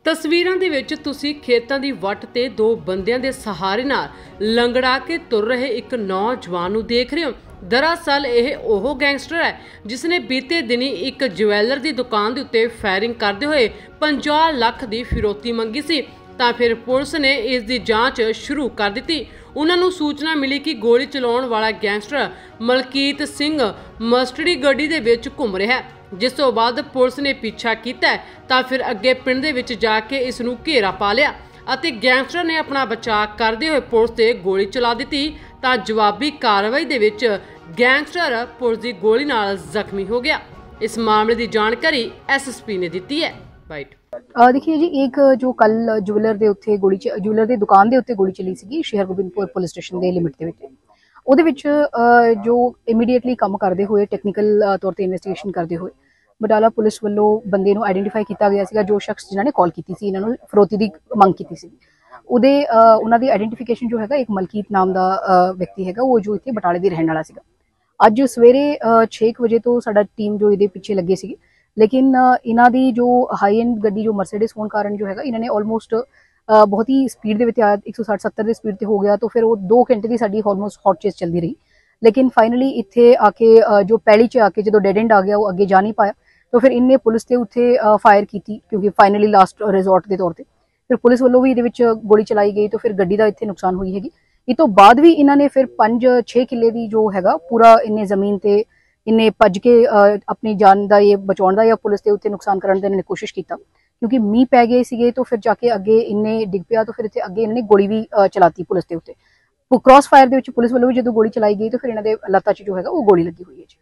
ਤਸਵੀਰਾਂ ਦੇ ਵਿੱਚ ਤੁਸੀਂ ਖੇਤਾਂ ਦੀ ਵੱਟ ਤੇ ਦੋ ਬੰਦਿਆਂ ਦੇ ਸਹਾਰੇ ਨਾਲ ਲੰਗੜਾ ਕੇ ਤੁਰ ਰਹੇ ਇੱਕ ਨੌਜਵਾਨ ਨੂੰ ਦੇਖ ਰਹੇ ਹੋ। दरअसल यह वो गैंगस्टर है जिसने बीते दिनी एक ज्वैलर की दुकान के उत्ते फायरिंग करते हुए 50 लाख की फिरौती मंगी सी। तां फिर पुलिस ने इसकी जांच शुरू कर दी। उन्होंने सूचना मिली कि गोली चलाने वाला गैंगस्टर मलकीत सिंह मस्टडी गड्डी दे विच घूम रहा है, जिस तो बाद पुलिस ने पीछा किया तां फिर अगे पिंड दे विच जाके इस नूं घेरा पा लिया ਅਤੇ गैंगस्टर ने अपना बचाव करते हुए पुलिस ते गोली चला दी। तां जवाबी कार्रवाई दे विच गैंगस्टर पुलिस की गोली नाल जख्मी हो गया। इस मामले की जानकारी SSP ने दी है। राइट देखिए जी, एक जो कल ज्वैलर के उत्थे गोली ज्वैलर की दुकान के उत्ते गोली चली सी शेर गोबिंदपुर पुलिस स्टेशन के लिमिट के ਉਹਦੇ ਵਿੱਚ जो इमीडिएटली काम करते हुए टैक्नीकल तौर पर इन्वेस्टिगेशन करते हुए बटाला पुलिस वालों बंदे नूं आइडेंटिफाई किया गया सीगा जो शख्स जिन्होंने कॉल की सी इन्होंने फरोती की मंग की सी। ਉਹਦੇ ਉਹਨਾਂ ਦੀ ਆਈਡੈਂਟੀਫਿਕੇਸ਼ਨ जो हैगा एक मलकीत नाम का व्यक्ति हैगा वो जो इत्थे बटाले दी रहने वाला सीगा। ਅੱਜ सवेरे 6 ਵਜੇ तो साडा टीम जो इहदे पिछे लगे सी, लेकिन इन्हां दी जो हाई एंड गड्डी जो मर्सिडीज होने कारण जो हैगा इन्होंने ऑलमोस्ट बहुत ही स्पीड के 160-70 की स्पीड से हो गया। तो फिर वो 2 घंटे की साडी ऑलमोस्ट हॉट चेस चलती रही, लेकिन फाइनली इत्थे आके जो पैली च आके जो डेड एंड आ गया वो अगे जा नहीं पाया। तो फिर इन्हें पुलिस के उत्थे फायर की क्योंकि फाइनली लास्ट रिजॉर्ट के तौर पर फिर पुलिस वालों भी ये गोली चलाई गई। तो फिर गड्डी का इत्थे नुकसान हुई हैगी। इस तो बाद भी इन्होंने फिर 5-6 किले की जो हैगा पूरा इन्हें जमीन से इन्हें भज के अपनी जान का ये बचाने का या पुलिस के उत्ते नुकसान करने की इन्हें कोशिश की, क्योंकि मीह पै गए सीगे। तो फिर जाके अगे इन्हें डिग पिया तो फिर इत्थे अगे इन्होंने गोली भी चलाती पुलिस के उत्ते। क्रॉस फायर के पुलिस वालों भी जो गोली चलाई गई तो फिर इन्होंने लत्तां च जो है वो गोली लगी हुई है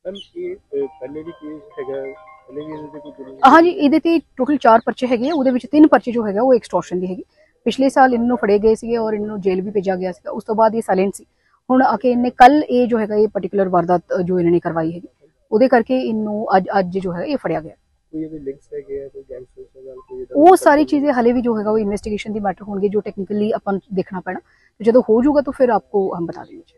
जी। हाँ जी, ये टोटल 4 परचे है, 3 परचे जो है वो एक्सटॉर्शन की हैगी। पिछले साल इन्होंने फड़े गए थे और इन्होंने जेल भी भेजा गया उस तो बाद ये साइलेंट सी। हुण आके इन्हें कल ये जो है ये पर्टिकुलर वारदात जो इन्होंने करवाई हैगी उहदे करके इन्हों अज जो है ये फड़िया गया। वो सारी चीज़ें हले भी जो है वो इन्वेस्टिगेशन की मैटर होंगे जो टेक्निकली अपन देखना पैना, तो जो हो जाऊगा तो फिर आपको हम बता देंगे।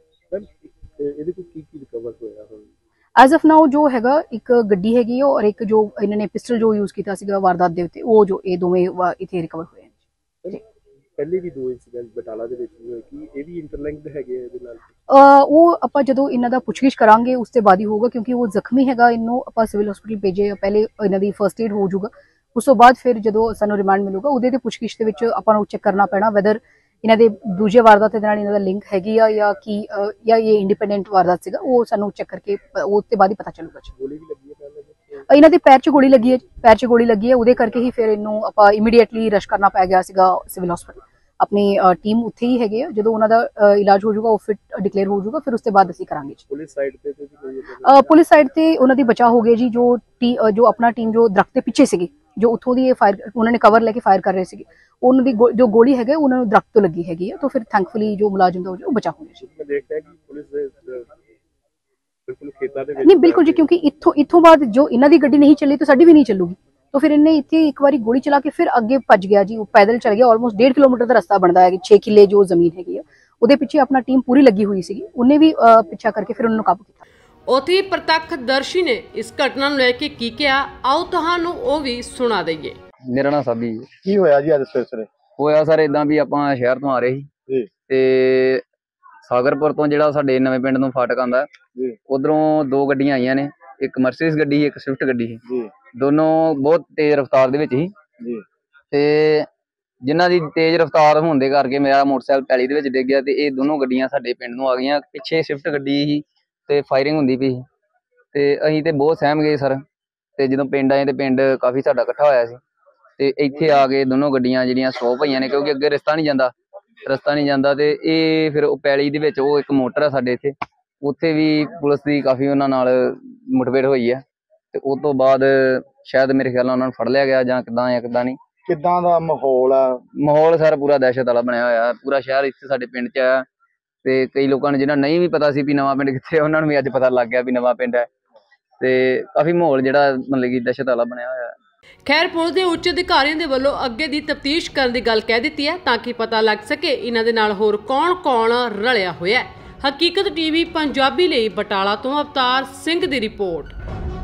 एज ऑफ नाउ जो हैगा एक गड्डी हैगी और एक जो इन्होंने पिस्टल जो यूज किया सीगा वारदात दे उत्ते वो जो ये दोवें इत्थे रिकवर हुए हैं। पहले भी 2 इंसिडेंट बटाला दे विच होए कि ये भी इंटरलिंक्ड हैगे इहदे नाल वो आपां जदों इन्हां दा पुछगिछ करांगे उसते बाद ही होगा, क्योंकि वो जख्मी हैगा इन्नों आपां सिविल हॉस्पिटल भेजे पहले इन्हां दी फर्स्ट एड हो जाऊगा। उस तो बाद फिर जदों सानूं रिमांड मिलूगा उहदे ते पुछगिछ दे विच आपां नूं चेक करना पैना वैदर इन्हां दे दूजे वारदात दे नाल इन्हां दा लिंक हैगी या कि या ये इंडिपेंडेंट वारदात सीगा, वो सानूं चेक करके उसते बाद ही पता चलूगा। गोली भी लगी है इन्हां दे पैर च गोली लगी है, पैर च गोली लगी है उहदे करके ही फिर इन्नों आपां इमीडिएटली रश करना पै गया सीगा सिविल हॉस्पिटल। अपनी टीम उत्थे ही हैगे जो उन्हां दा इलाज हो जाऊगा वो फिट डिक्लेयर हो जाऊगा फिर उसके बाद असीं करांगे। पुलिस साइड ते उन्हां दी बचाव हो गया जी। जो अपना टीम जो दरख्त के पिछे सीगी जो उत्थों दी फायर उन्होंने कवर लेके फायर कर रहे थे उन्होंने जो गोली है उन्होंने दरख्त तो लगी हैगी है। तो फिर थैंकफुली जो मुलाजिम था वो बचा हो गया। नहीं बिल्कुल जी, क्योंकि इत्थों बाद जो इन्हां दी गड्डी नहीं चली तो साडी भी नहीं चलूगी। तो फिर इन्हें इत्थे एक बारी गोली चला के फिर अगे भज गया जी, वो पैदल चल गया। ऑलमोस्ट 1.5 किलोमीटर का रास्ता बनता है, 6 किले जो जमीन हैगी उहदे पिछे अपना टीम पूरी लगी हुई सी, उन्हें भी पिछा करके फिर उन्होंने काबू किया। उत्थे प्रत्यक्षदर्शी ने इस घटना नूं लैके की कहा, आओ तुहानूं ओह भी सुना दईए। मेरा नाम साबी की होया जी अज सवेरे होया सर इदां भी आपां शहर तो आ रहे सी ते सागरपुर तो जिहड़ा साडे नवें पिंड नूं फाटक आंदा उधरों 2 गड्डियां आईयां ने, एक मर्सिडीज गड्डी एक स्विफ्ट गड्डी सी, दोनों बहुत तेज रफ्तार दे विच ही ते जिन्हां दी तेज रफ्तार होण दे करके मेरा मोटरसाइकिल पैली दे विच डिग गया ते ये दोनों गड्डियां साडे पिंड नूं आ गईयां। पिछे स्विफ्ट गड्डी ही ते फायरिंग हुंदी पई ते असीं ते बहुत सहम गए सर। ते जदों पिंड आए ते पिंड काफ़ी साडा इकट्ठा होया सी ते इत्थे आ गए दोनों गड्डियां जिहड़ियां स्टॉप होईयां ने, क्योंकि अगे रस्ता नहीं जांदा ते ये फिर पैली दे विच वो एक मोटर है साडे इत्थे उत्थे भी पुलिस की काफ़ी उन्हां नाल मुठभेड़ होई है ते उस तो बाद शायद मेरे ख्याल नाल उन्हां नूं फड़ लिया गया जां किदां नहीं। किदां दा माहौल है? माहौल सर पूरा दहशत वाला बनया होया, पूरा शहर इत्थे साडे पिंड च आया ते कई लोगों ने जिन्हां नहीं भी पता सी भी नवां पिंड कित्थे उन्हां नूं भी अज पता लग गया भी नवां पिंड है ते काफ़ी माहौल जिहड़ा मतलब कि दहशत वाला बनया होया। खैर पुलिस के उच्च अधिकारियों के वलों अगे की तफ्तीश करने की गल कह दी है ताकि पता लग सके इन्हां दे नाल होर कौन कौन रलिया होया है। हकीकत TV पंजाबी लई बटाला तो अवतार सिंह की रिपोर्ट।